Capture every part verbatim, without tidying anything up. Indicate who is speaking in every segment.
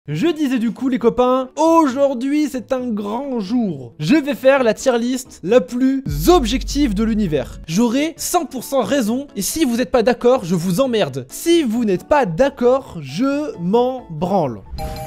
Speaker 1: Je disais du coup les copains, aujourd'hui c'est un grand jour. Je vais faire la tier list la plus objective de l'univers. J'aurai cent pour cent raison et si vous n'êtes pas d'accord, je vous emmerde. Si vous n'êtes pas d'accord, je m'en branle.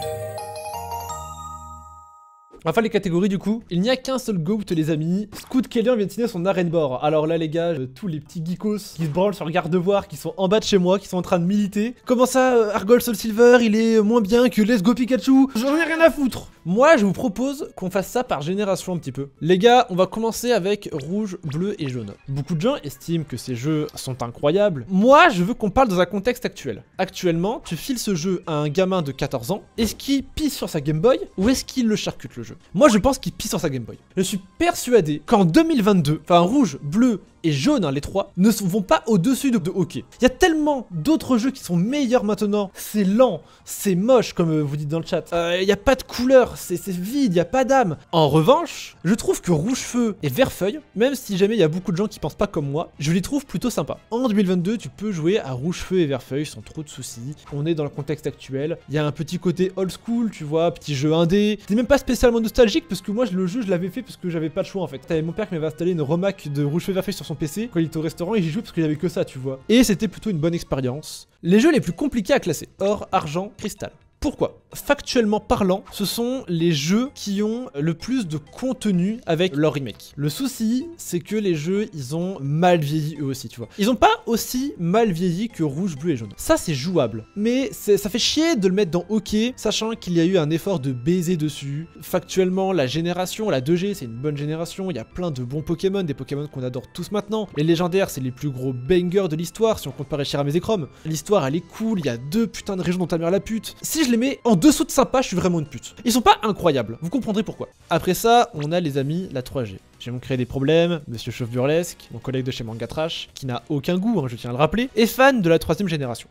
Speaker 1: Enfin les catégories du coup, il n'y a qu'un seul GOAT les amis, Scoot Kellyan vient de signer son arène board. Alors là les gars, euh, tous les petits geekos qui se branlent sur le garde-voir, qui sont en bas de chez moi, qui sont en train de militer. Comment ça, euh, Argol Soul Silver, il est moins bien que Let's Go Pikachu? J'en ai rien à foutre. Moi je vous propose qu'on fasse ça par génération un petit peu. Les gars, on va commencer avec rouge, bleu et jaune. Beaucoup de gens estiment que ces jeux sont incroyables. Moi je veux qu'on parle dans un contexte actuel. Actuellement, tu files ce jeu à un gamin de quatorze ans, est-ce qu'il pisse sur sa Game Boy ou est-ce qu'il le charcute le jeu? Moi je pense qu'il pisse sur sa Game Boy. Je suis persuadé qu'en deux mille vingt-deux, enfin rouge, bleu et jaune, hein, les trois, ne vont pas au-dessus de, de hockey. Il y a tellement d'autres jeux qui sont meilleurs maintenant. C'est lent, c'est moche comme euh, vous dites dans le chat. Il euh, n'y a pas de couleur, c'est vide, il n'y a pas d'âme. En revanche, je trouve que rouge feu et vert feuille, même si jamais il y a beaucoup de gens qui pensent pas comme moi, je les trouve plutôt sympas. En deux mille vingt-deux, tu peux jouer à rouge feu et vert feuille sans trop de soucis. On est dans le contexte actuel. Il y a un petit côté old school, tu vois, petit jeu indé. C'est même pas spécialement nostalgique parce que moi le jeu je l'avais fait parce que j'avais pas le choix en fait. T'avais mon père qui m'avait installé une remac de rouge feu vert feuille sur son P C quand il était au restaurant et j'y jouais parce qu'il avait que ça, tu vois. Et c'était plutôt une bonne expérience. Les jeux les plus compliqués à classer: or, argent, cristal. Pourquoi? Factuellement parlant, ce sont les jeux qui ont le plus de contenu avec leur remake. Le souci, c'est que les jeux, ils ont mal vieilli eux aussi, tu vois. Ils ont pas aussi mal vieilli que rouge, bleu et jaune. Ça, c'est jouable. Mais ça fait chier de le mettre dans hockey, sachant qu'il y a eu un effort de baiser dessus. Factuellement, la génération, la deux G, c'est une bonne génération. Il y a plein de bons Pokémon, des Pokémon qu'on adore tous maintenant. Les légendaires, c'est les plus gros bangers de l'histoire, si on compare Shirames et Chrome. L'histoire, elle est cool, il y a deux putains de régions dont ta mère la pute. Si je les mets en dessous de sympa, je suis vraiment une pute. Ils sont pas incroyables, vous comprendrez pourquoi. Après ça, on a les amis, la trois G. J'ai donc créé des problèmes, Monsieur Chauve Burlesque, mon collègue de chez Manga Trash, qui n'a aucun goût, hein, je tiens à le rappeler, est fan de la troisième génération.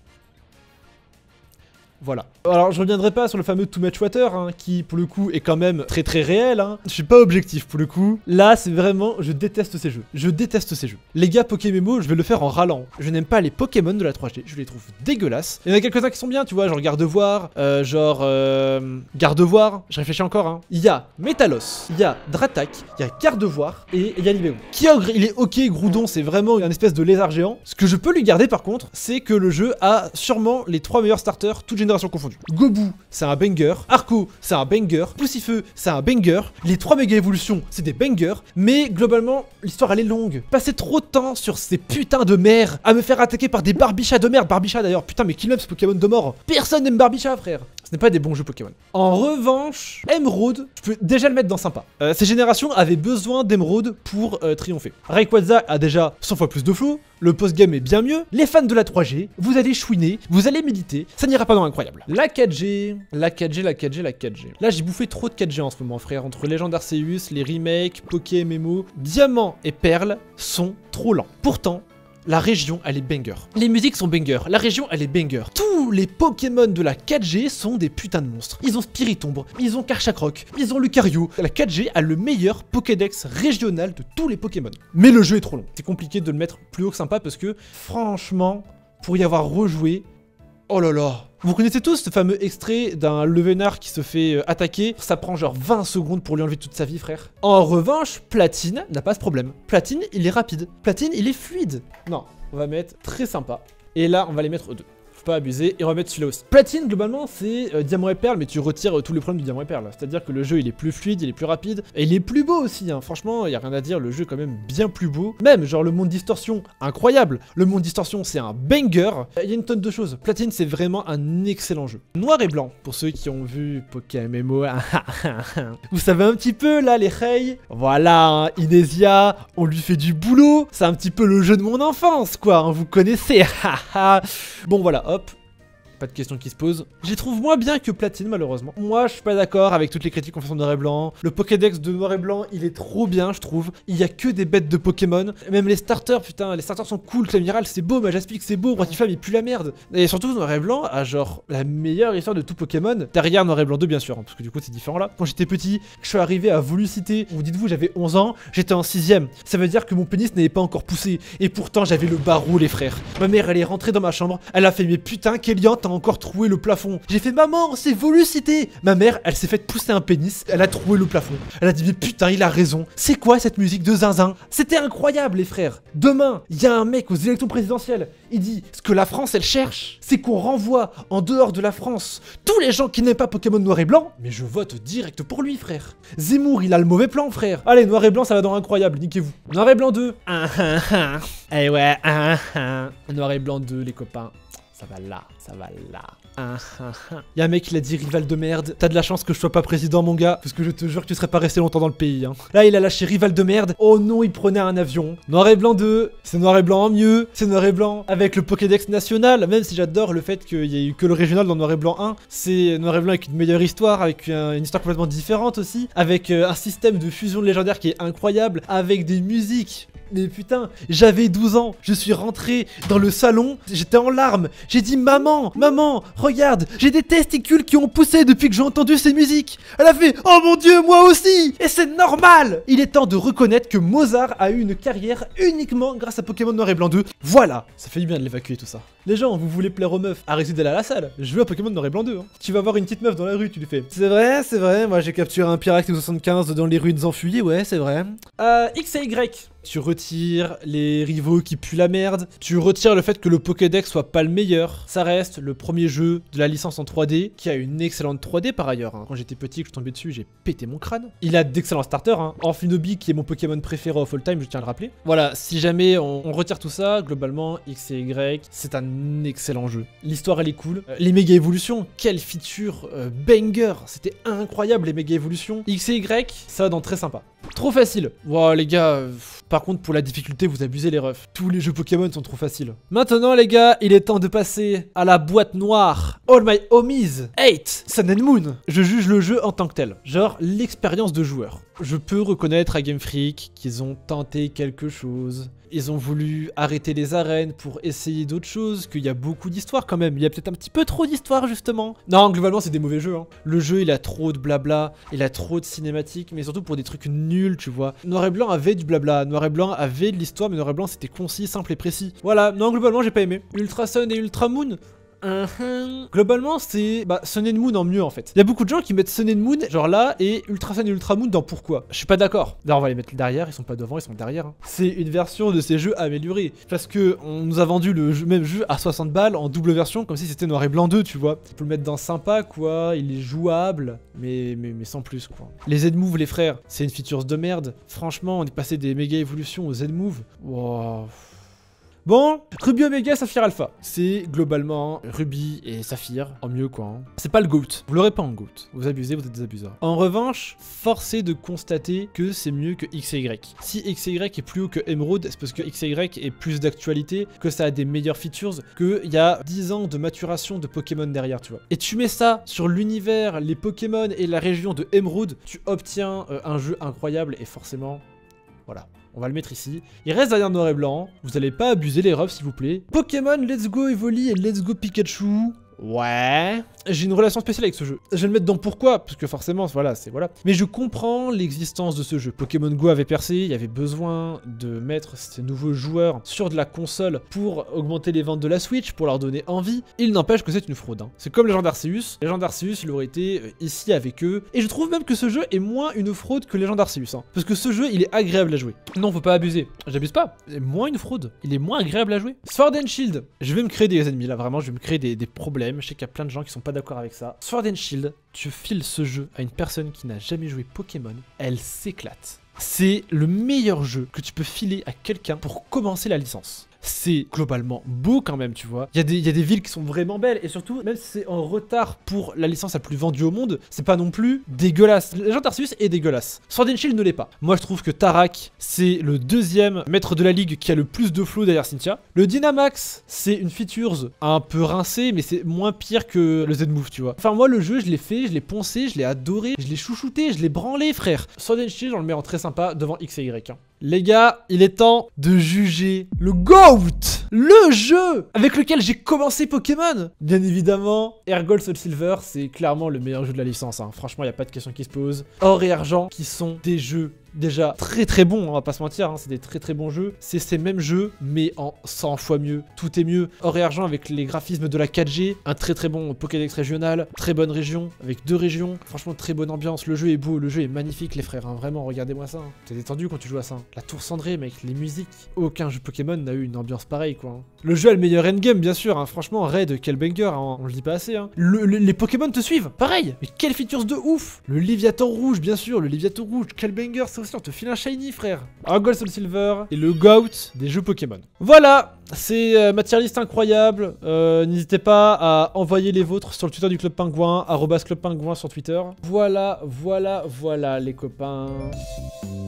Speaker 1: Voilà. Alors je reviendrai pas sur le fameux Too Much Water, hein, qui pour le coup est quand même très très réel, hein. Je suis pas objectif pour le coup. Là c'est vraiment, je déteste ces jeux. Je déteste ces jeux. Les gars Pokémon, je vais le faire en râlant. Je n'aime pas les Pokémon de la trois G, je les trouve dégueulasses. Il y en a quelques-uns qui sont bien, tu vois, genre Gardevoir, euh, genre euh, Gardevoir, je réfléchis encore, hein. Il y a Métalos, il y a Dratak, il y a Gardevoir et il y a Libéon. Kyogre, il est ok, Groudon, c'est vraiment une espèce de lézard géant. Ce que je peux lui garder par contre, c'est que le jeu a sûrement les trois meilleurs starters, toutes générations confondues. Gobu, c'est un banger. Arco, c'est un banger. Poussifeu, c'est un banger. Les trois méga évolutions, c'est des bangers. Mais globalement, l'histoire elle est longue. Passer trop de temps sur ces putains de mers à me faire attaquer par des Barbichas de merde. Barbichas d'ailleurs, putain, mais qui aime ce Pokémon de mort? Personne n'aime Barbichas, frère. Ce n'est pas des bons jeux Pokémon. En revanche, Emeraude, je peux déjà le mettre dans sympa. Euh, ces générations avaient besoin d'Emeraude pour euh, triompher. Rayquaza a déjà cent fois plus de flow. Le post-game est bien mieux. Les fans de la trois G, vous allez chouiner, vous allez méditer. Ça n'ira pas dans l'incroyable. La quatre G, la quatre G, la quatre G, la quatre G. Là, j'ai bouffé trop de quatre G en ce moment, frère. Entre Legend Arceus, les remakes, Poké M M O, Diamant et Perle sont trop lents. Pourtant, la région, elle est banger. Les musiques sont banger. La région, elle est banger. Tous les Pokémon de la quatre G sont des putains de monstres. Ils ont Spiritombre, ils ont Karchakroc, ils ont Lucario. La quatre G a le meilleur Pokédex régional de tous les Pokémon. Mais le jeu est trop long. C'est compliqué de le mettre plus haut que sympa parce que, franchement, pour y avoir rejoué, oh là là. Vous connaissez tous ce fameux extrait d'un Levenard qui se fait euh, attaquer. Ça prend genre vingt secondes pour lui enlever toute sa vie, frère. En revanche, Platine n'a pas ce problème. Platine, il est rapide. Platine, il est fluide. Non, on va mettre très sympa. Et là, on va les mettre deux. Faut pas abuser. Et on va mettre celui-là aussi. Platine, globalement, c'est euh, Diamant et Perle, mais tu retires euh, tous les problèmes du Diamant et Perle. C'est-à-dire que le jeu, il est plus fluide, il est plus rapide. Et il est plus beau aussi, hein. Franchement, il y a rien à dire. Le jeu est quand même bien plus beau. Même, genre, le monde distorsion, incroyable. Le monde distorsion, c'est un banger. Il y a une tonne de choses. Platine, c'est vraiment un excellent jeu. Noir et blanc, pour ceux qui ont vu Poké M M O. Vous savez un petit peu, là, les Rei. Voilà, hein, Inésia, on lui fait du boulot. C'est un petit peu le jeu de mon enfance, quoi. Hein, vous connaissez. Bon, voilà. Hop, pas de question qui se pose. J'y trouve moins bien que Platine malheureusement. Moi je suis pas d'accord avec toutes les critiques qu'on fait sur Noir et Blanc. Le Pokédex de Noir et Blanc il est trop bien je trouve. Il y a que des bêtes de Pokémon. Même les starters putain les starters sont cool. Clamiral c'est beau, Majaspic c'est beau, Bratiflam il pue la merde. Et surtout Noir et Blanc a genre la meilleure histoire de tout Pokémon. Derrière Noir et Blanc deux bien sûr hein, parce que du coup c'est différent là. Quand j'étais petit, je suis arrivé à Volucité. Vous dites-vous j'avais onze ans, j'étais en sixième. Ça veut dire que mon pénis n'avait pas encore poussé. Et pourtant j'avais le barreau les frères. Ma mère elle est rentrée dans ma chambre, elle a fait mais putain Kellyan t'as encore troué le plafond. J'ai fait maman, c'est Volucité. Ma mère, elle s'est fait pousser un pénis, elle a troué le plafond. Elle a dit mais putain, il a raison. C'est quoi cette musique de zinzin? C'était incroyable les frères. Demain, il y a un mec aux élections présidentielles. Il dit ce que la France elle cherche, c'est qu'on renvoie en dehors de la France tous les gens qui n'aiment pas Pokémon Noir et Blanc. Mais je vote direct pour lui frère. Zemmour, il a le mauvais plan frère. Allez, Noir et Blanc, ça va dans incroyable, niquez-vous. Noir et Blanc deux. Ah ah ah. Eh ouais, ah ah. Noir et Blanc deux les copains. Ça va là, ça va là. Ah, ah, ah. Y'a un mec qui l'a dit rival de merde. T'as de la chance que je sois pas président mon gars, parce que je te jure que tu serais pas resté longtemps dans le pays hein. Là il a lâché rival de merde. Oh non, il prenait un avion. Noir et Blanc deux. C'est Noir et Blanc en mieux. C'est Noir et Blanc avec le Pokédex national. Même si j'adore le fait qu'il y ait eu que le régional dans Noir et Blanc un. C'est Noir et Blanc avec une meilleure histoire, avec un, une histoire complètement différente aussi. Avec euh, un système de fusion de légendaire qui est incroyable. Avec des musiques. Mais putain, j'avais douze ans, je suis rentré dans le salon, j'étais en larmes, j'ai dit maman, maman, regarde, j'ai des testicules qui ont poussé depuis que j'ai entendu ces musiques. Elle a fait, oh mon dieu, moi aussi, et c'est normal. Il est temps de reconnaître que Mozart a eu une carrière uniquement grâce à Pokémon Noir et Blanc deux. Voilà, ça fait du bien de l'évacuer tout ça. Les gens, vous voulez plaire aux meufs, arrêtez d'aller à la salle, je veux à Pokémon Noir et Blanc deux. Hein. Tu vas voir une petite meuf dans la rue, tu lui fais, c'est vrai, c'est vrai, moi j'ai capturé un pirate soixante-quinze dans les rues de Zanfouillé, ouais, c'est vrai. Euh, X et Y. Tu retires les rivaux qui puent la merde. Tu retires le fait que le Pokédex soit pas le meilleur. Ça reste le premier jeu de la licence en trois D, qui a une excellente trois D par ailleurs. Hein. Quand j'étais petit, que je tombais dessus, j'ai pété mon crâne. Il a d'excellents starters. Hein. Amphinobi, qui est mon Pokémon préféré of all time, je tiens à le rappeler. Voilà, si jamais on, on retire tout ça, globalement, X et Y, c'est un excellent jeu. L'histoire, elle est cool. Euh, les méga évolutions, quelle feature euh, banger. C'était incroyable, les méga évolutions. X et Y, ça va dans très sympa. Trop facile. Wow, les gars... Euh, Par contre, pour la difficulté, vous abusez les refs. Tous les jeux Pokémon sont trop faciles. Maintenant, les gars, il est temps de passer à la boîte noire. All my homies. eight. Sun and Moon. Je juge le jeu en tant que tel. Genre, l'expérience de joueur. Je peux reconnaître à Game Freak qu'ils ont tenté quelque chose. Ils ont voulu arrêter les arènes pour essayer d'autres choses, qu'il y a beaucoup d'histoires quand même. Il y a peut-être un petit peu trop d'histoires, justement. Non, globalement, c'est des mauvais jeux. Hein. Le jeu, il a trop de blabla, il a trop de cinématiques, mais surtout pour des trucs nuls, tu vois. Noir et Blanc avait du blabla, Noir et Blanc avait de l'histoire, mais Noir et Blanc, c'était concis, simple et précis. Voilà, non, globalement, j'ai pas aimé. Ultra Sun et Ultra Moon. Uh-huh. Globalement, c'est bah, Sun and Moon en mieux en fait. Il y a beaucoup de gens qui mettent Sun and Moon genre là et Ultra Sun et Ultra Moon dans pourquoi. Je suis pas d'accord. Là, on va les mettre derrière, ils sont pas devant, ils sont derrière. Hein. C'est une version de ces jeux améliorée parce que on nous a vendu le jeu, même jeu à soixante balles en double version comme si c'était Noir et Blanc deux, tu vois. Tu peux le mettre dans sympa quoi, il est jouable, mais, mais, mais sans plus quoi. Les Z-Move, les frères, c'est une feature de merde. Franchement, on est passé des méga évolutions aux Z-Move. Wow. Bon, Ruby Omega, Saphir Alpha. C'est globalement Ruby et Saphir en mieux quoi. Hein. C'est pas le GOAT. Vous l'aurez pas en GOAT. Vous abusez, vous êtes des abuseurs. En revanche, forcé de constater que c'est mieux que X et Y. Si X et Y est plus haut que Emerald, c'est parce que X et Y est plus d'actualité, que ça a des meilleures features, qu'il y a dix ans de maturation de Pokémon derrière, tu vois. Et tu mets ça sur l'univers, les Pokémon et la région de Emerald, tu obtiens euh, un jeu incroyable et forcément, voilà. On va le mettre ici. Il reste derrière Noir et Blanc. Vous allez pas abuser les refs, s'il vous plaît. Pokémon Let's Go Evoli et Let's Go Pikachu. Ouais. J'ai une relation spéciale avec ce jeu. Je vais le mettre dans pourquoi, parce que forcément, voilà, c'est voilà. Mais je comprends l'existence de ce jeu. Pokémon Go avait percé, il y avait besoin de mettre ces nouveaux joueurs sur de la console pour augmenter les ventes de la Switch, pour leur donner envie. Il n'empêche que c'est une fraude. Hein. C'est comme les gens d'Arceus. Les gens d'Arceus, il aurait été euh, ici avec eux. Et je trouve même que ce jeu est moins une fraude que les gens d'Arceus. Hein. Parce que ce jeu, il est agréable à jouer. Non, faut pas abuser. J'abuse pas. Il est moins une fraude. Il est moins agréable à jouer. Sword and Shield. Je vais me créer des ennemis là, vraiment. Je vais me créer des, des problèmes. Je sais qu'il y a plein de gens qui sont pas d'accord avec ça. Sword and Shield, tu files ce jeu à une personne qui n'a jamais joué Pokémon, elle s'éclate. C'est le meilleur jeu que tu peux filer à quelqu'un pour commencer la licence. C'est globalement beau quand même, tu vois. Il y, y a des villes qui sont vraiment belles et surtout, même si c'est en retard pour la licence la plus vendue au monde, c'est pas non plus dégueulasse. L'agent d'Arceus est dégueulasse. Sword and Shield ne l'est pas. Moi, je trouve que Tarak, c'est le deuxième maître de la ligue qui a le plus de flow derrière Cynthia. Le Dynamax, c'est une feature un peu rincée, mais c'est moins pire que le Z-Move, tu vois. Enfin, moi, le jeu, je l'ai fait, je l'ai poncé, je l'ai adoré, je l'ai chouchouté, je l'ai branlé, frère. Sword and Shield, on le met en très sympa devant X et Y. Hein. Les gars, il est temps de juger le GOAT. le jeu avec lequel j'ai commencé Pokémon. Bien évidemment, Air Gold Soul Silver, c'est clairement le meilleur jeu de la licence. Hein. Franchement, il n'y a pas de question qui se pose. Or et Argent, qui sont des jeux déjà très très bons, on va pas se mentir, hein, c'est des très très bons jeux. C'est ces mêmes jeux, mais en cent fois mieux. Tout est mieux. Or et Argent avec les graphismes de la quatre G, un très très bon Pokédex régional, très bonne région, avec deux régions. Franchement, très bonne ambiance. Le jeu est beau, le jeu est magnifique, les frères. Hein. Vraiment, regardez-moi ça. Hein. T'es détendu quand tu joues à ça. La tour cendrée, mec, les musiques. Aucun jeu Pokémon n'a eu une ambiance pareille, quoi. Hein. Le jeu a le meilleur endgame, bien sûr. Hein. Franchement, Raid, quel banger, hein. On le dit pas assez. Hein. Le, le, les Pokémon te suivent, pareil. Mais quelles features de ouf. Le Léviathan rouge, bien sûr. Le Léviathan rouge, quel banger. Ça aussi, on te file un shiny, frère. Un Gold Soul Silver et le GOAT des jeux Pokémon. Voilà, c'est euh, ma tier list incroyable. Euh, N'hésitez pas à envoyer les vôtres sur le Twitter du Club Pingouin, arobase Club Pingouin sur Twitter. Voilà, voilà, voilà les copains.